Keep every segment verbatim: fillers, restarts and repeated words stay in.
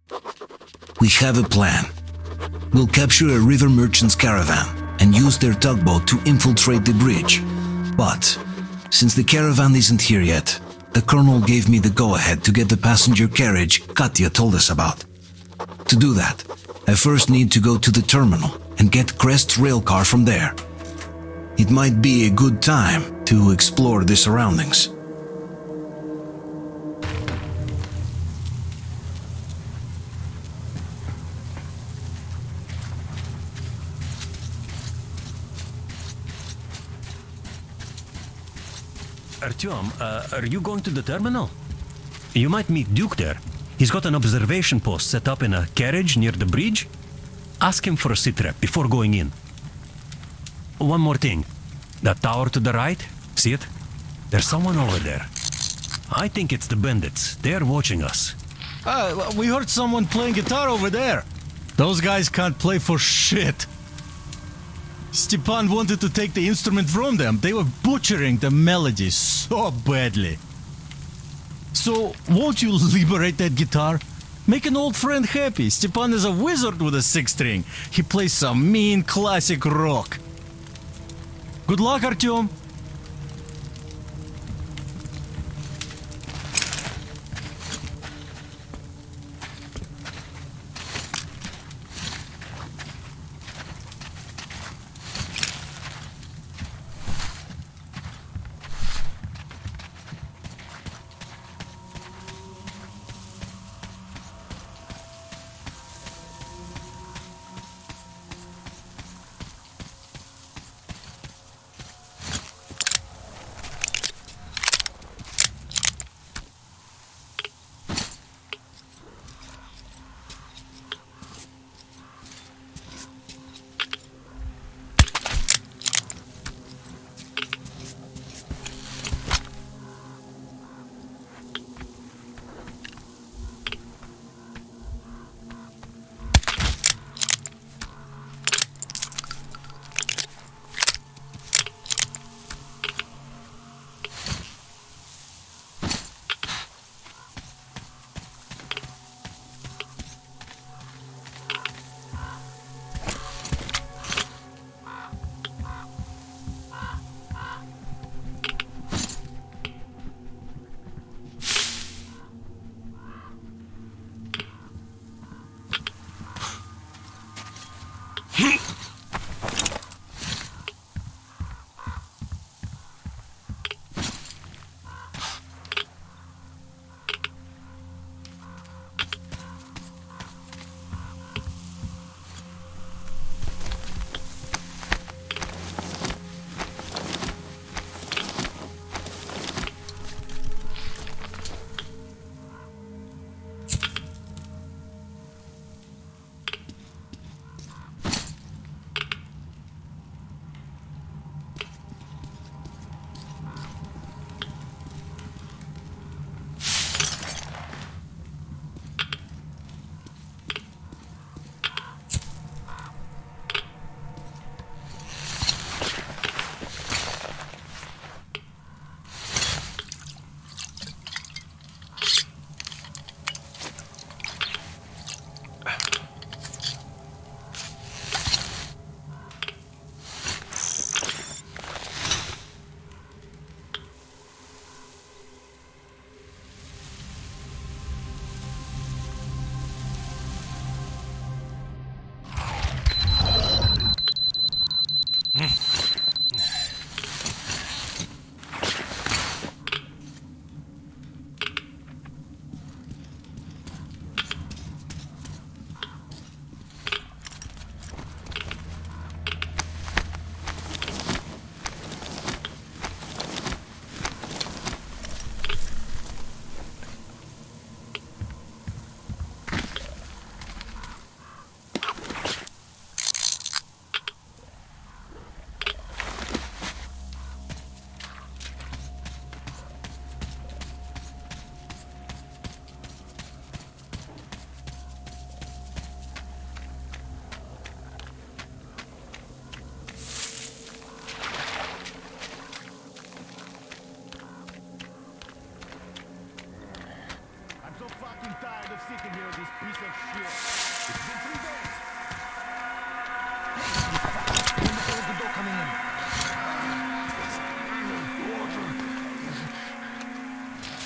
We have a plan. We'll capture a river merchant's caravan and use their tugboat to infiltrate the bridge. But, since the caravan isn't here yet, the Colonel gave me the go-ahead to get the passenger carriage Katya told us about. To do that, I first need to go to the terminal and get Crest's railcar from there. It might be a good time to explore the surroundings. Artyom, uh, are you going to the terminal? You might meet Duke there. He's got an observation post set up in a carriage near the bridge. Ask him for a sitrep before going in. One more thing. That tower to the right, see it? There's someone over there. I think it's the bandits. They're watching us. Uh, we heard someone playing guitar over there. Those guys can't play for shit. Stepan wanted to take the instrument from them. They were butchering the melody so badly. So, won't you liberate that guitar? Make an old friend happy. Stepan is a wizard with a six string. He plays some mean classic rock. Good luck, Artyom.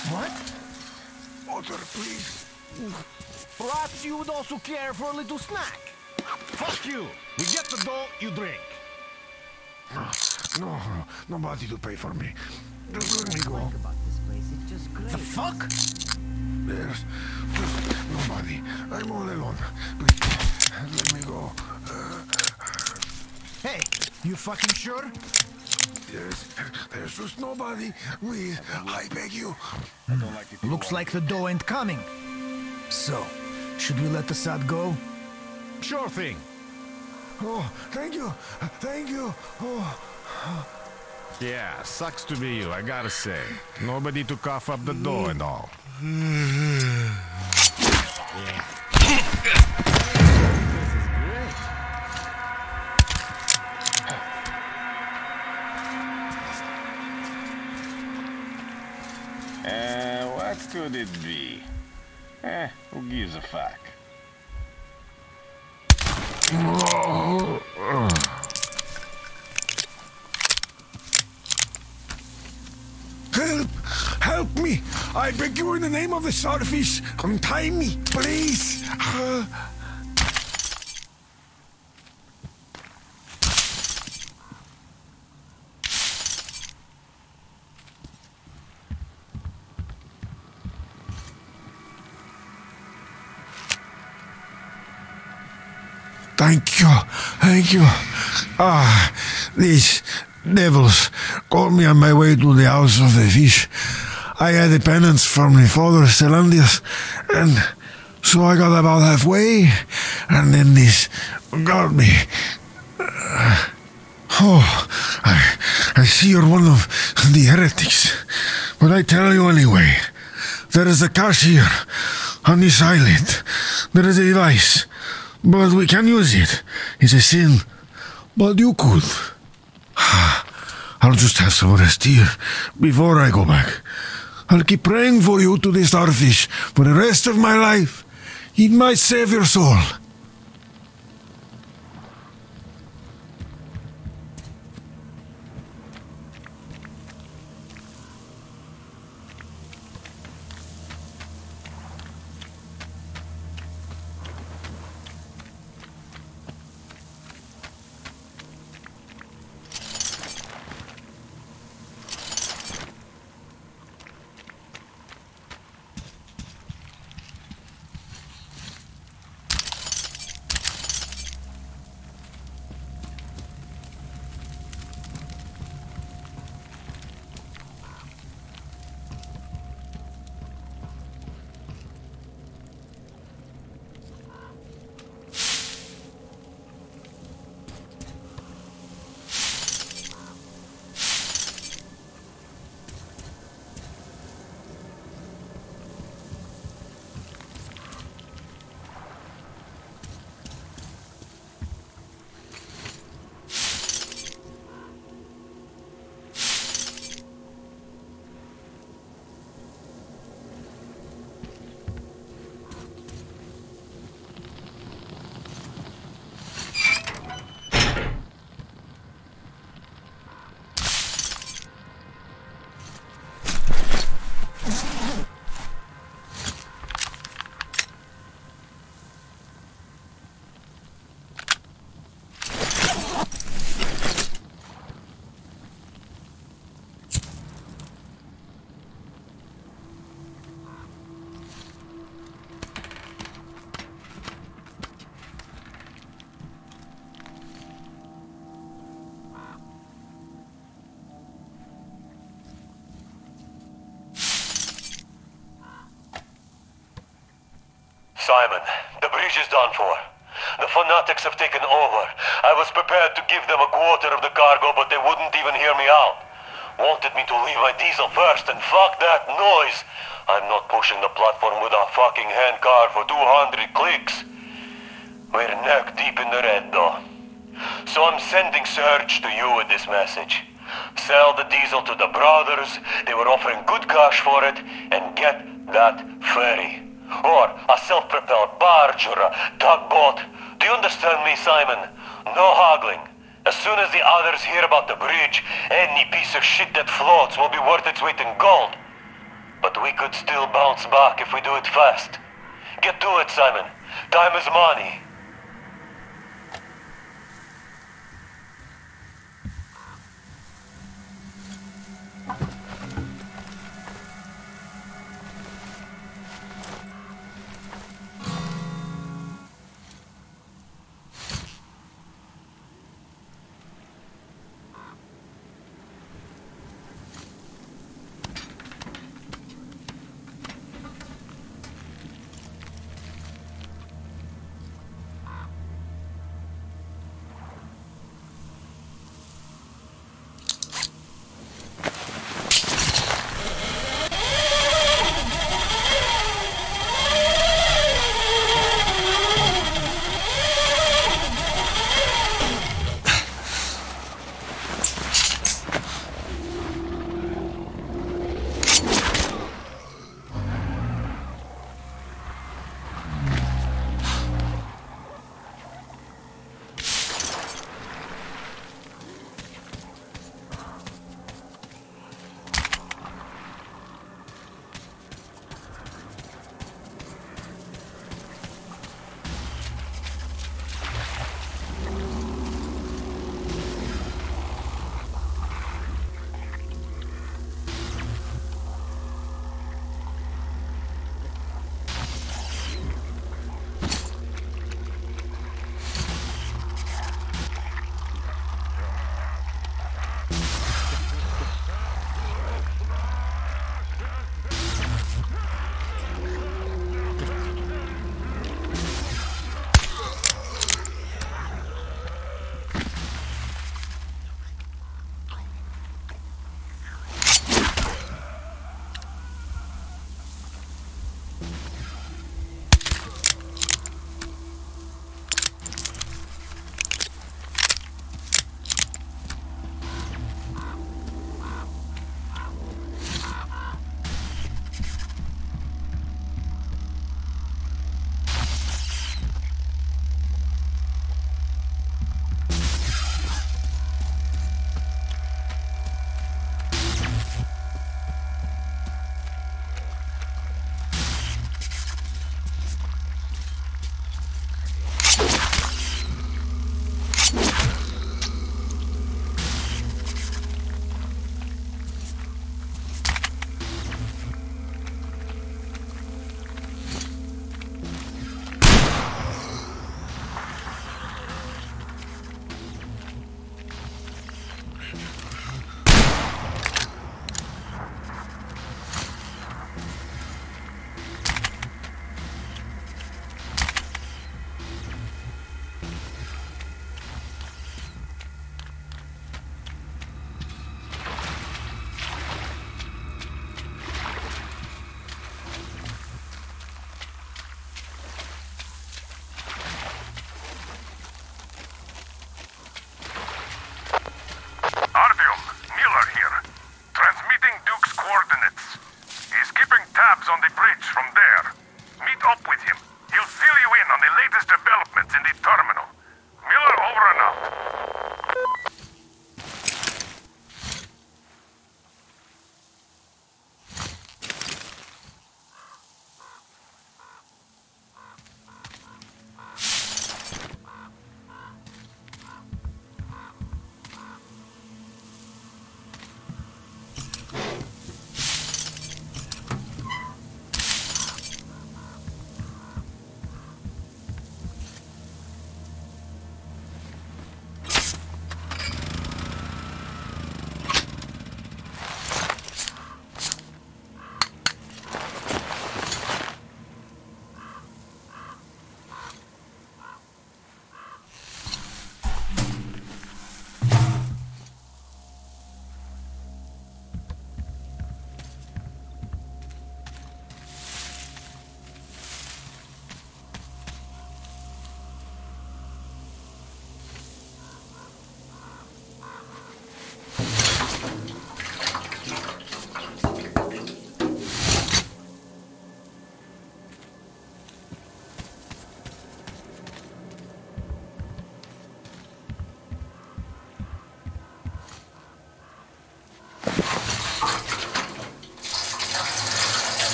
What? Water, please. Perhaps you would also care for a little snack. Fuck you! We get the dough, you drink. No, no, nobody to pay for me. Just let me go. About this place, it's just great. The fuck? There's just nobody. I'm all alone. Please, let me go. Uh, Hey, you fucking sure? yes, there's just nobody. Please, I beg you. Looks like the dough ain't coming. So, should we let Assad go? Sure thing. Oh, thank you. Thank you. Oh. Yeah, sucks to be you, I gotta say. Nobody to cough up the dough and all. Uh, what could it be? Eh, who gives a fuck? Help! Help me! I beg you in the name of the starfish! Untie me, please! Uh, Thank you, thank you. Ah, these devils caught me on my way to the house of the fish. I had a penance from my father, Stellandius, and so I got about halfway, and then this got me. Uh, oh, I, I see you're one of the heretics, but I tell you anyway. There is a cache here, on this island. There is a device. But we can use it. It's a sin. But you could. I'll just have some rest here before I go back. I'll keep praying for you to the starfish for the rest of my life. It might save your soul. Simon, the bridge is done for. The fanatics have taken over. I was prepared to give them a quarter of the cargo, but they wouldn't even hear me out. Wanted me to leave my diesel first, and fuck that noise. I'm not pushing the platform with a fucking handcar for two hundred clicks. We're neck deep in the red, though. So I'm sending Serge to you with this message. Sell the diesel to the brothers, they were offering good cash for it, and get that ferry. Or a self-propelled barge or a tugboat. Do you understand me, Simon? No haggling. As soon as the others hear about the bridge, any piece of shit that floats will be worth its weight in gold. But but we could still bounce back if we do it fast. Get to it, Simon. Time is money.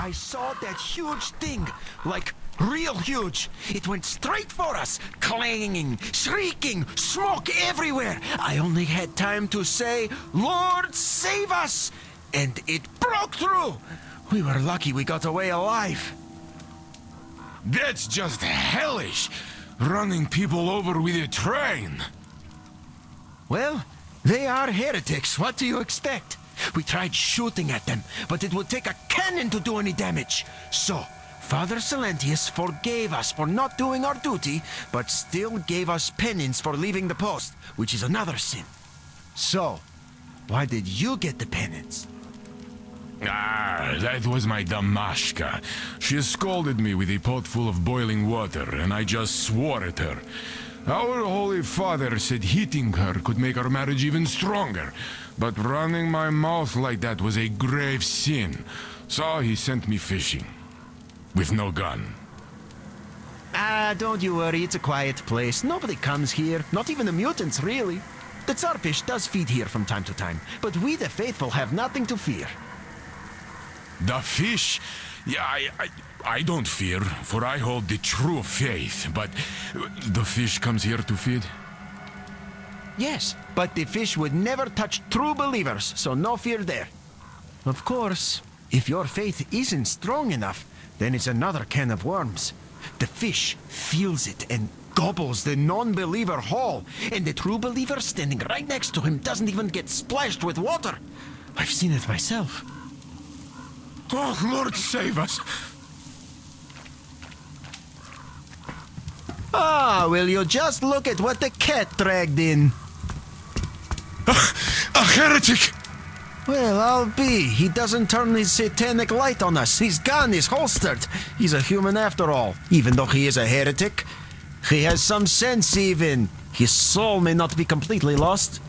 I saw that huge thing, like real huge. It went straight for us, clanging, shrieking, smoke everywhere. I only had time to say, "Lord, save us!" And it broke through. We were lucky we got away alive. That's just hellish! Running people over with a train! Well, they are heretics. What do you expect? We tried shooting at them, but it would take a cannon to do any damage. So, Father Silentius forgave us for not doing our duty, but still gave us penance for leaving the post, which is another sin. So, why did you get the penance? Ah, that was my Damashka. She scolded me with a pot full of boiling water, and I just swore at her. Our Holy Father said hitting her could make our marriage even stronger, but running my mouth like that was a grave sin. So he sent me fishing. With no gun. Ah, don't you worry, it's a quiet place. Nobody comes here, not even the mutants, really. The Tsarfish does feed here from time to time, but we the faithful have nothing to fear. The fish? Yeah, I, I, I don't fear, for I hold the true faith, but the fish comes here to feed? Yes, but the fish would never touch true believers, so no fear there. Of course, if your faith isn't strong enough, then it's another can of worms. The fish feels it and gobbles the non-believer whole, and the true believer standing right next to him doesn't even get splashed with water. I've seen it myself. Oh, Lord, save us! Ah, will you just look at what the cat dragged in? A heretic! Well, I'll be. He doesn't turn his satanic light on us. His gun is holstered. He's a human after all, even though he is a heretic. He has some sense even. His soul may not be completely lost.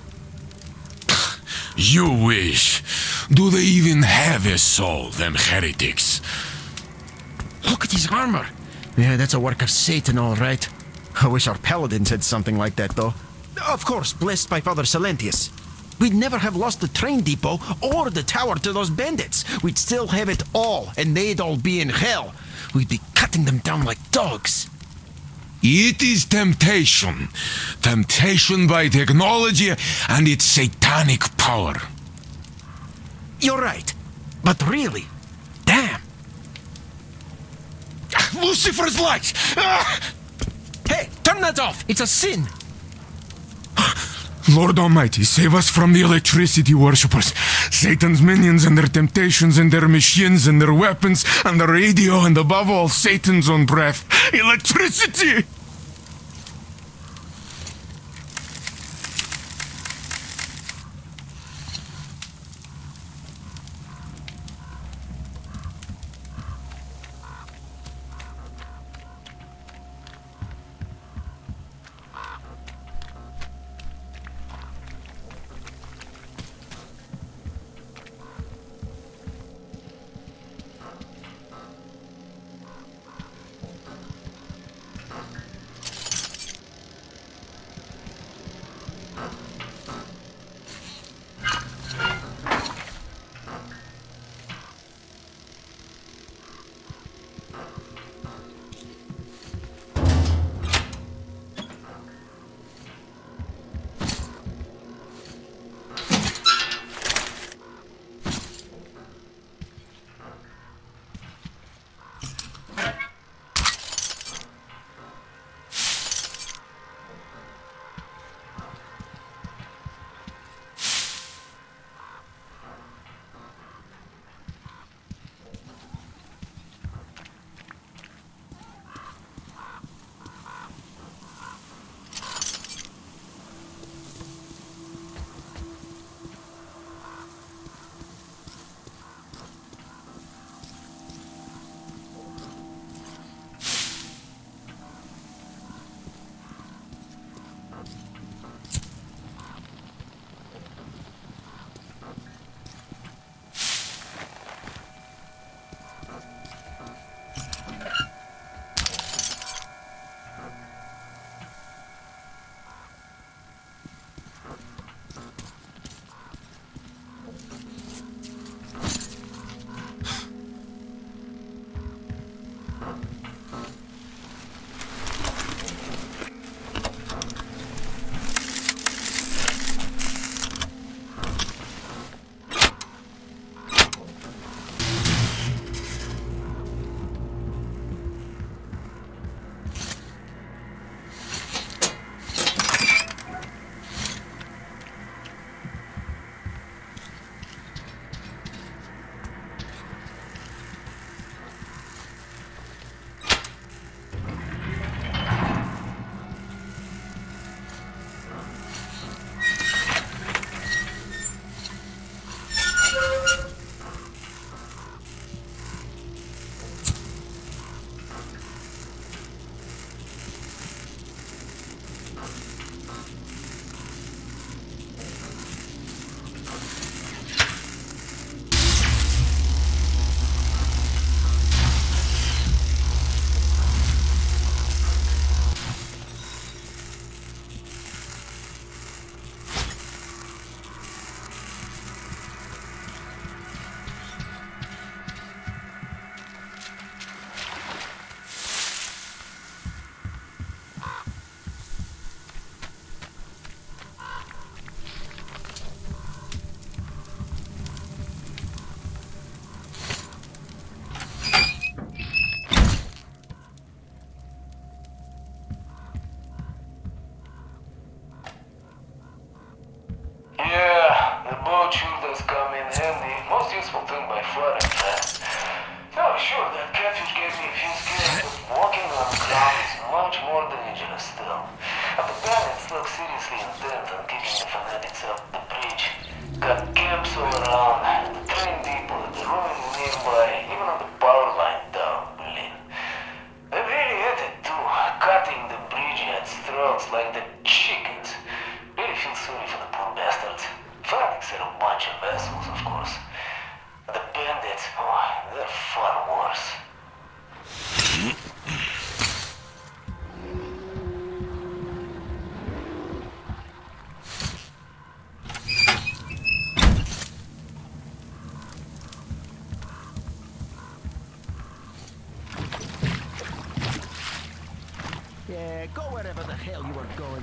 You wish. Do they even have a soul, them heretics? Look at his armor. Yeah, that's a work of Satan, all right. I wish our paladins had something like that, though. Of course, blessed by Father Silentius. We'd never have lost the train depot or the tower to those bandits. We'd still have it all, and they'd all be in hell. We'd be cutting them down like dogs. It is temptation. Temptation by technology and its satanic power. You're right. But really, damn. Lucifer's light! Ah! Hey, turn that off. It's a sin. Lord Almighty, save us from the electricity worshippers. Satan's minions and their temptations and their machines and their weapons and the radio and above all, Satan's own breath. Electricity! Yeah, go wherever the hell you are going.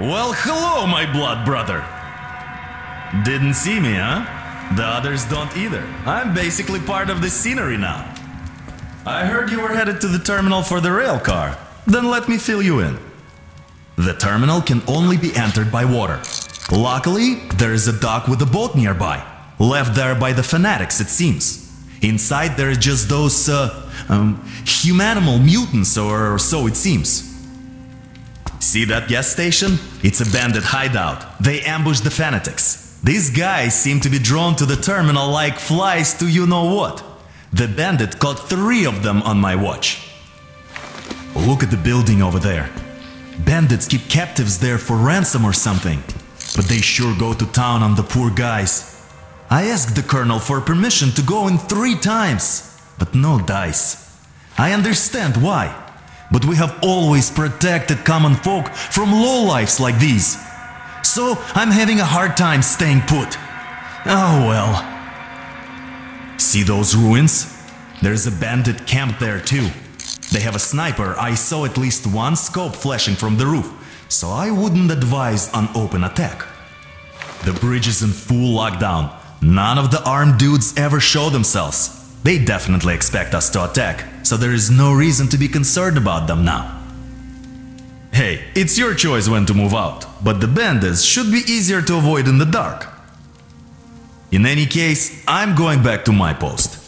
Well, hello, my blood brother. Didn't see me, huh? The others don't either. I'm basically part of the scenery now. I heard you were headed to the terminal for the rail car. Then let me fill you in. The terminal can only be entered by water. Luckily, there is a dock with a boat nearby. Left there by the fanatics, it seems. Inside there are just those, uh, um, humanimal mutants, or so it seems. See that gas station? It's a bandit hideout. They ambush the fanatics. These guys seem to be drawn to the terminal like flies to you-know-what. The bandit caught three of them on my watch. Look at the building over there. Bandits keep captives there for ransom or something. But they sure go to town on the poor guys. I asked the colonel for permission to go in three times, but no dice. I understand why, but we have always protected common folk from lowlifes like these. So I'm having a hard time staying put. Oh well. See those ruins? There's a bandit camp there too. They have a sniper. I saw at least one scope flashing from the roof, so I wouldn't advise an open attack. The bridge is in full lockdown. None of the armed dudes ever show themselves. They definitely expect us to attack, so there is no reason to be concerned about them now. Hey, it's your choice when to move out, but the bandits should be easier to avoid in the dark. In any case, I'm going back to my post.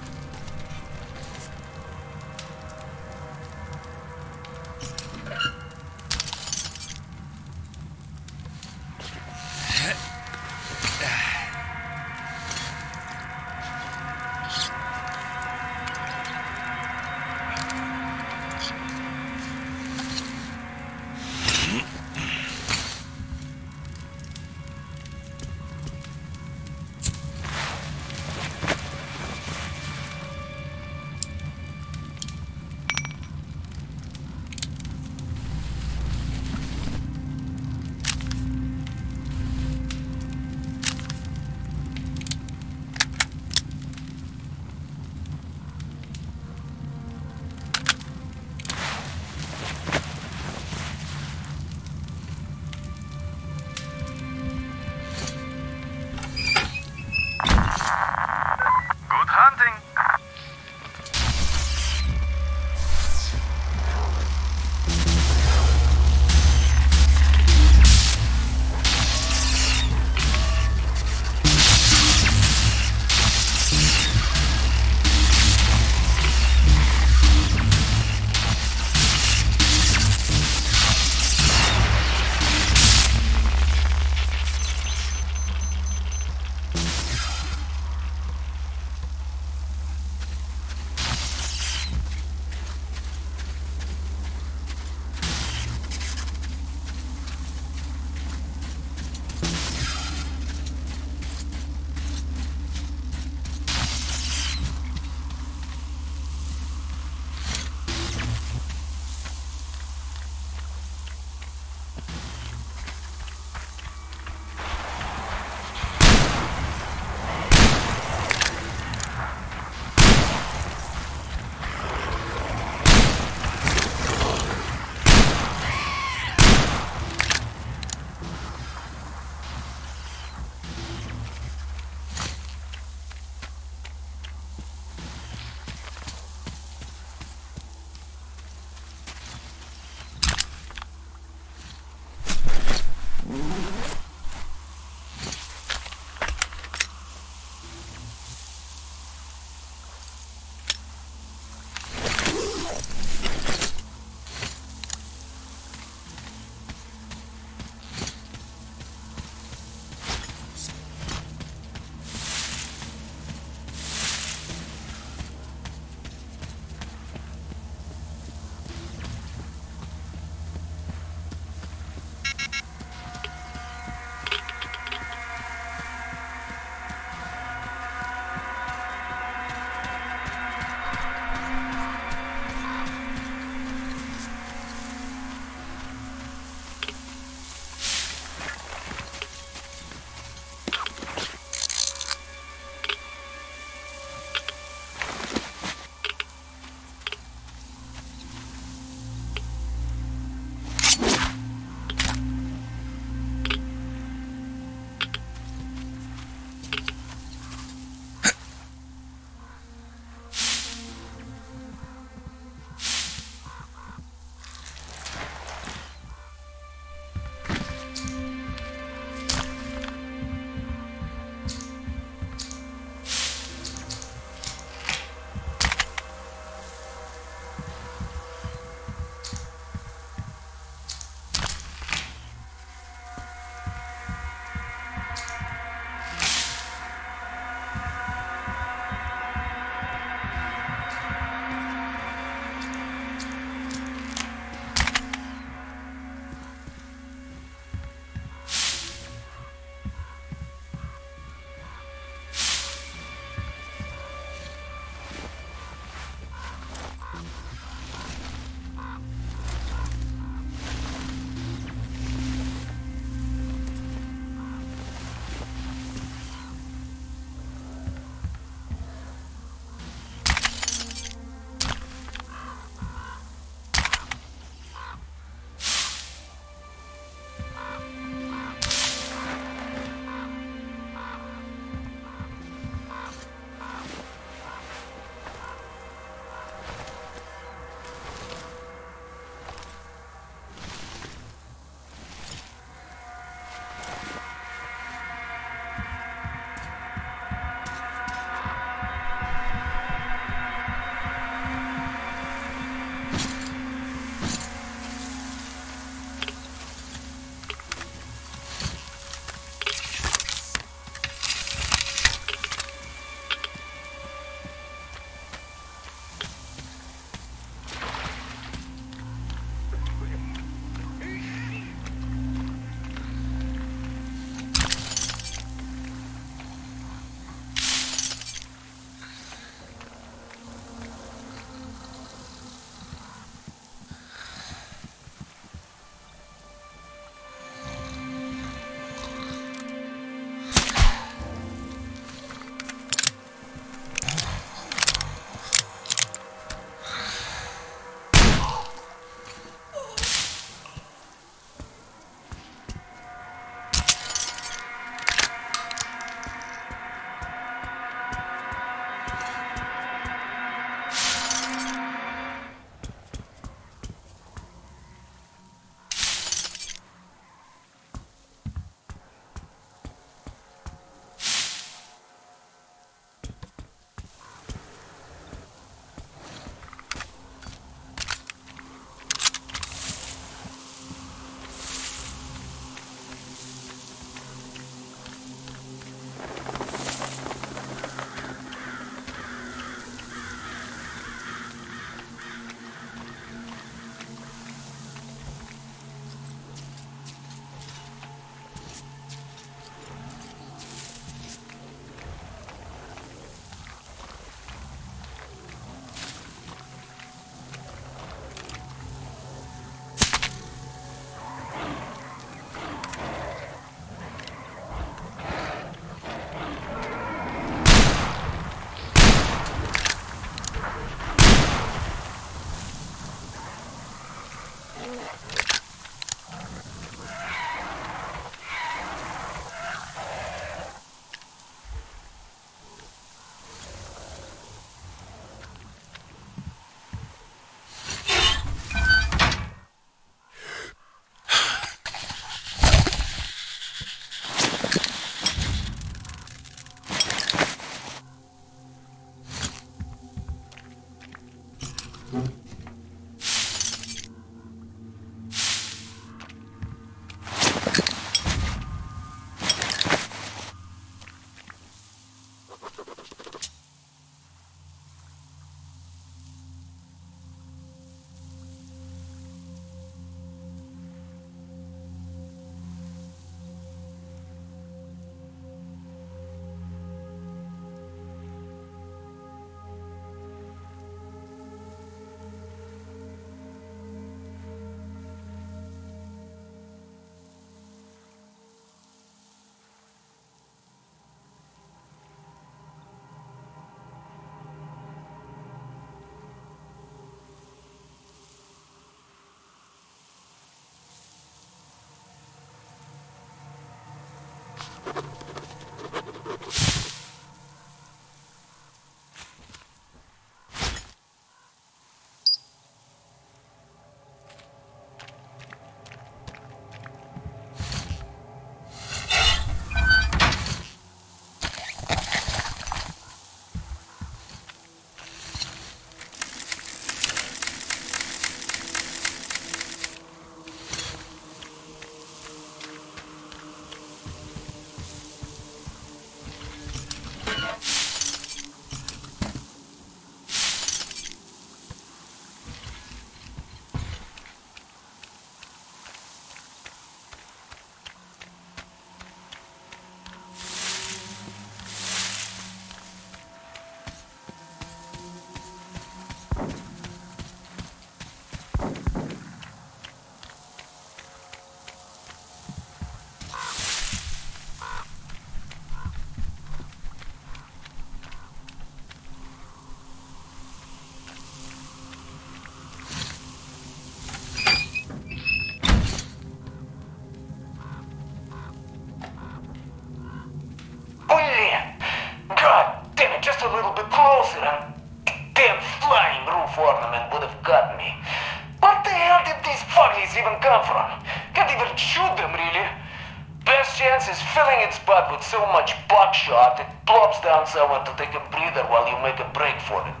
closer and damn flying roof ornament would have got me. What the hell did these fuggies even come from? Can't even shoot them, really. Best chance is filling its butt with so much buckshot it plops down someone to take a breather while you make a break for it.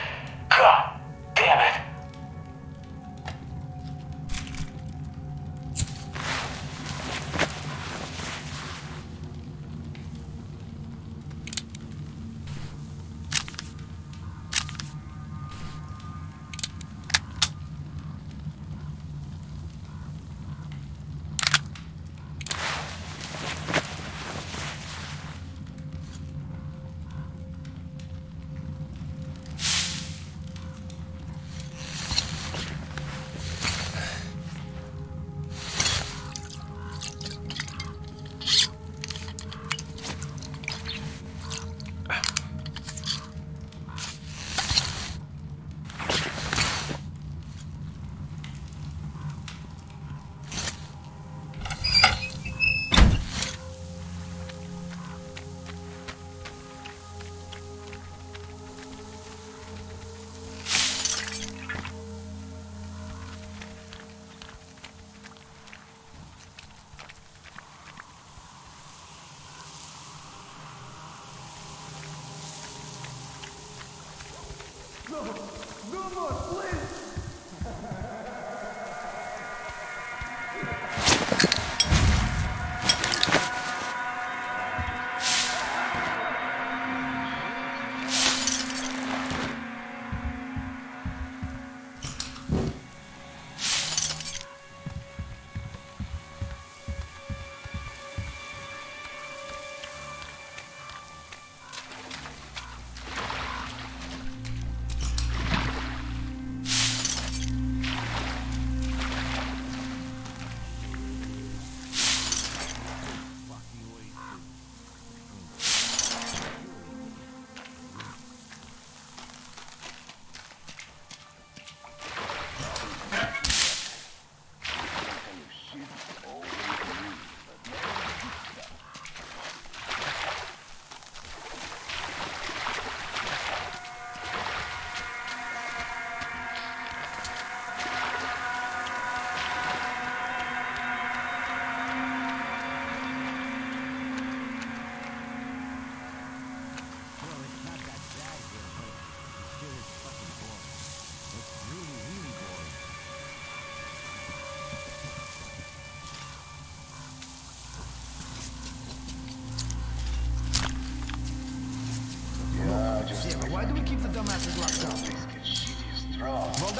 God damn it.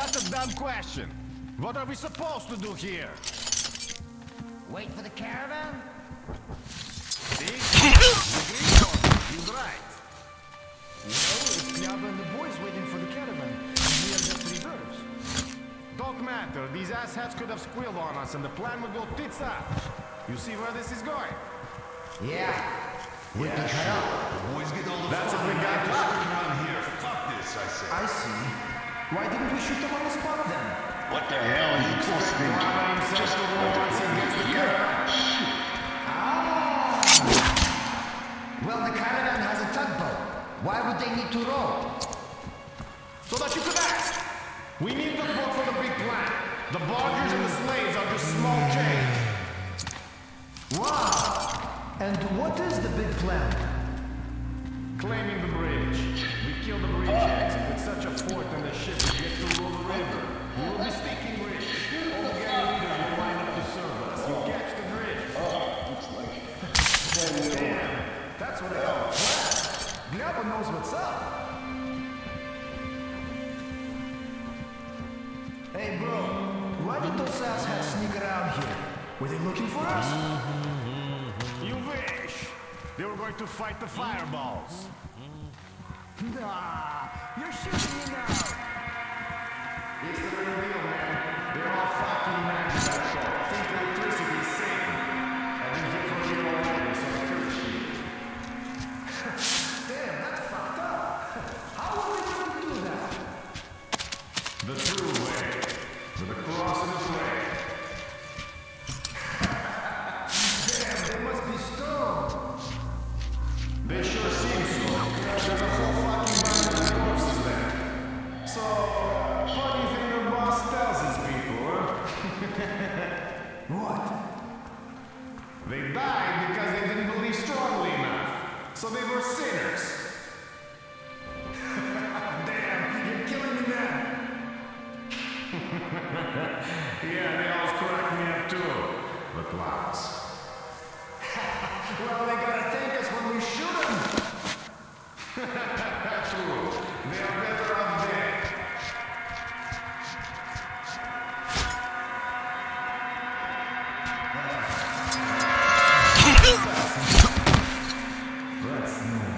That's a dumb question. What are we supposed to do here? Wait for the caravan? See? He's right. Well, it's Nyaba and the boys waiting for the caravan. And we are just reserves. Don't matter. These asshats could have squealed on us and the plan would go tits up. You see where this is going? Yeah. We can cut up. The boys get all the That's fun what we got to around here. Fuck this, I say. I see. Why didn't we shoot them on the spot then? What the hell are you both thinking? Just Ah! Well, the caravan has a tugboat. Why would they need to row? So that you could ask. We need the boat for the big plan. The barges and the slaves are just small change. Wow! And what is the big plan? Claiming the bridge. We kill the bridge heads and put such a fort on the ship to get through the river. We will be speaking rich. All the gang leaders will line up to serve us. You catch the bridge. Oh, looks like it. Damn, that's what I call a plan. Nyaba knows what's up. Hey, bro. Why did those asshats sneak around here? Were they looking for us? You wish. They were going to fight the fireballs. Nah, you're shooting me now. It's the real deal, man. They're all fucking mad at that show. Think electricity is safe. I've been here for a year already, so I feel shit. Damn, that's fucked up. How are we gonna do that? The true way. With the cross in its way. Damn, they must be stoned. They sure seem so. There's a whole fucking bunch of corpses there. So, what do you think the boss tells his people, huh? What? They died because they didn't believe strongly enough. So they were sinners. Damn, you're killing me, man. Yeah, they always crack me up too. The clowns. Well, they gotta thank us when we shoot them. True. They are better off dead. That's no.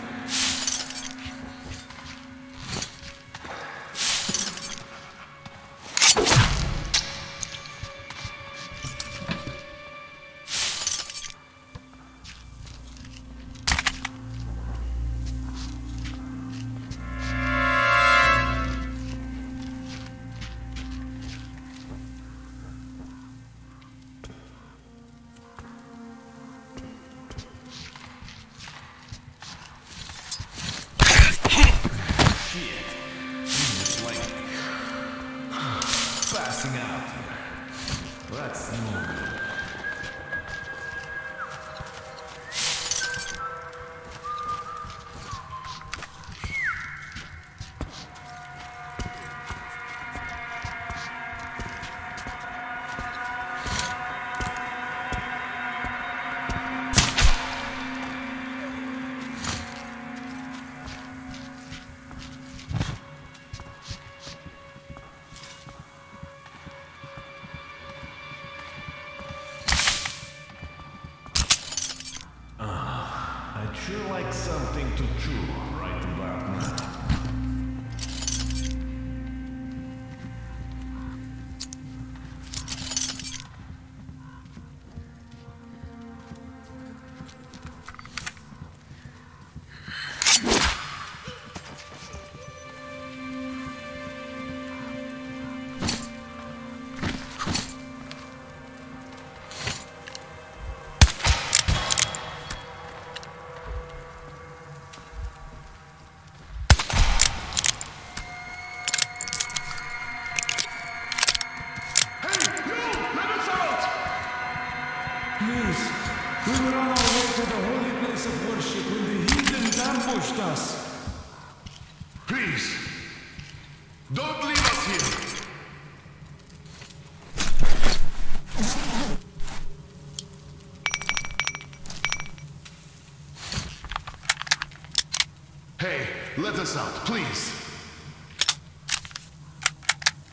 Passing out here. That's no good. I'd sure like something to chew on right about now. Please, we were on our way to the holy place of worship when the heathens ambushed us. Please, don't leave us here. Hey, let us out, please.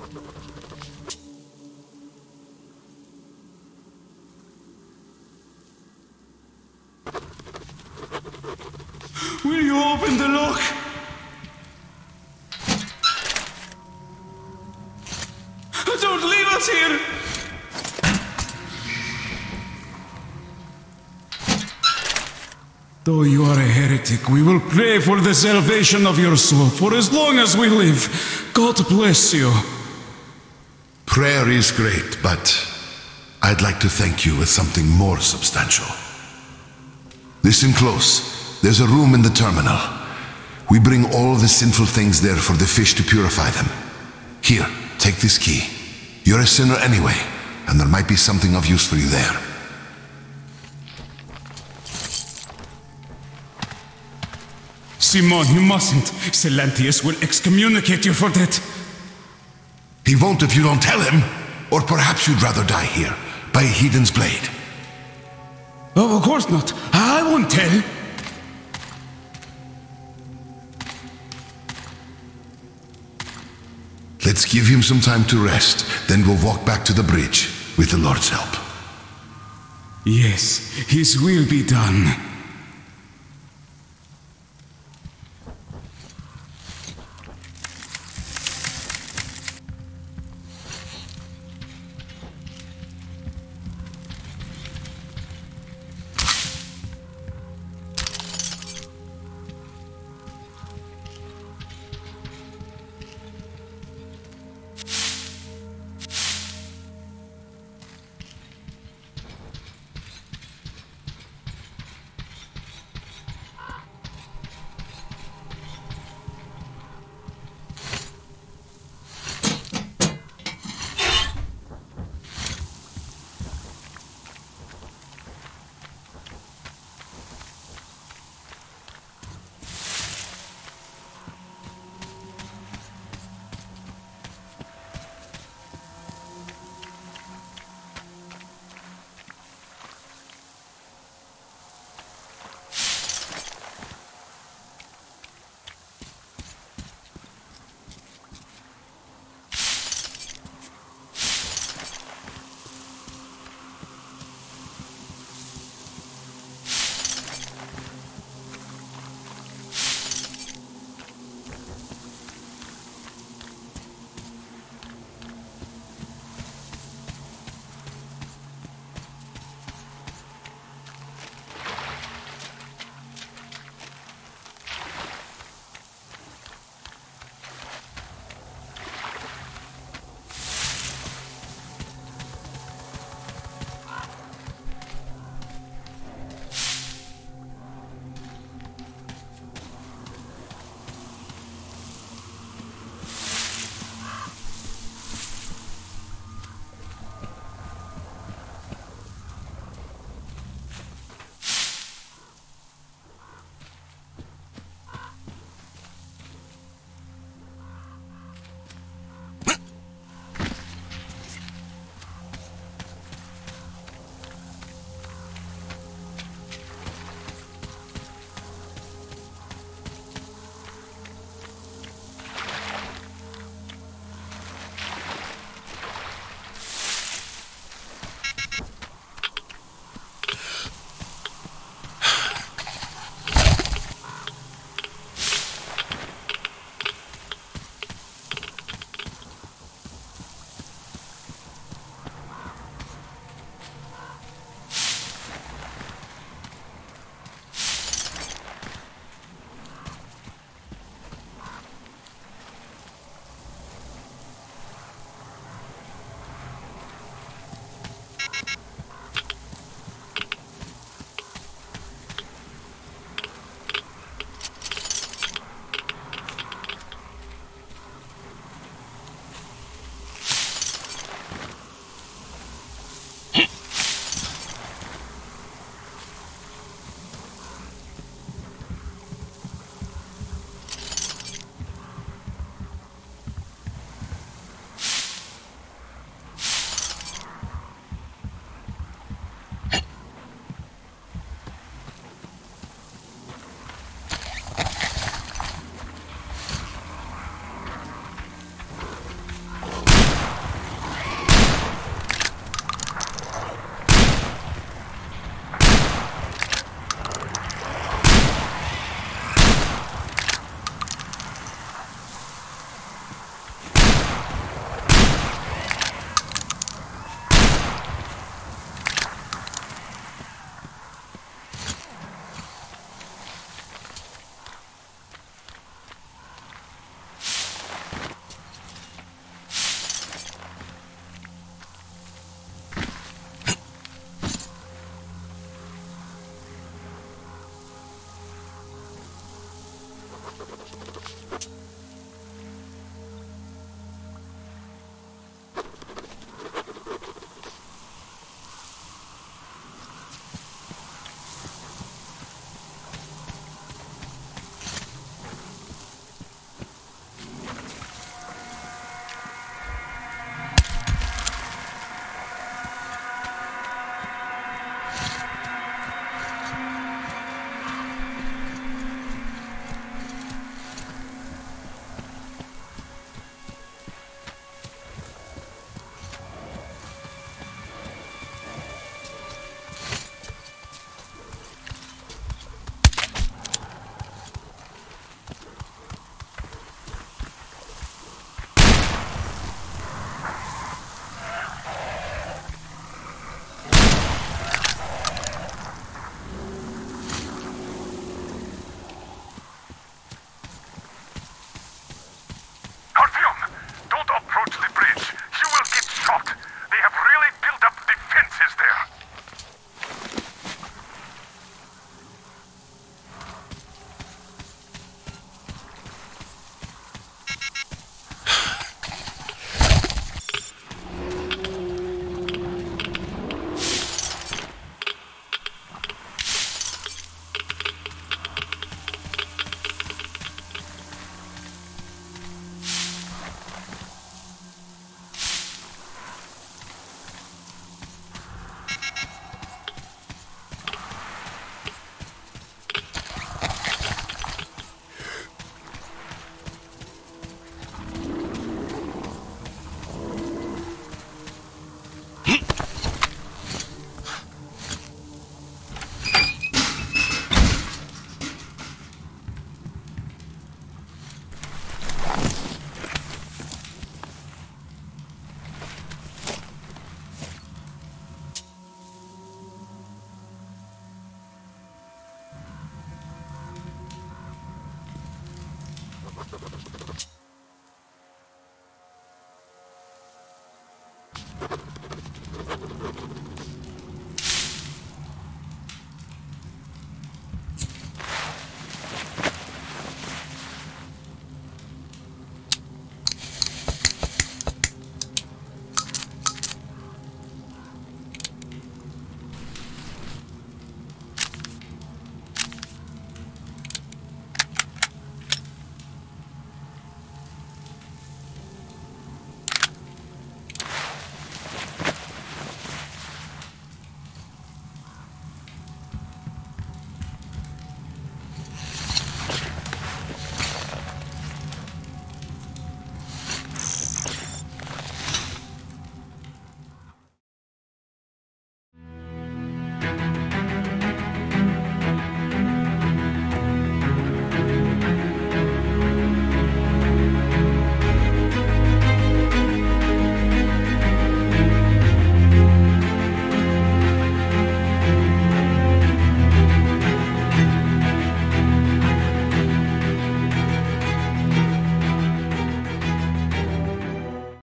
Will you open the lock? Don't leave us here! Though you are a heretic, we will pray for the salvation of your soul for as long as we live. God bless you. Prayer is great, but I'd like to thank you with something more substantial. Listen close. There's a room in the terminal. We bring all the sinful things there for the fish to purify them. Here, take this key. You're a sinner anyway, and there might be something of use for you there. Simon, you mustn't. Silentius will excommunicate you for that. He won't if you don't tell him. Or perhaps you'd rather die here, by a heathen's blade. Oh, of course not. I won't tell. Let's give him some time to rest, then we'll walk back to the bridge, with the Lord's help. Yes, his will be done.